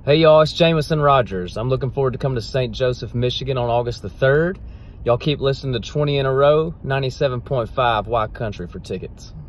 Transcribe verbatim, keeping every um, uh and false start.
Hey y'all, it's Jameson Rodgers. I'm looking forward to coming to Saint Joseph, Michigan on August the third. Y'all keep listening to twenty in a row, ninety-seven point five Y Country for tickets.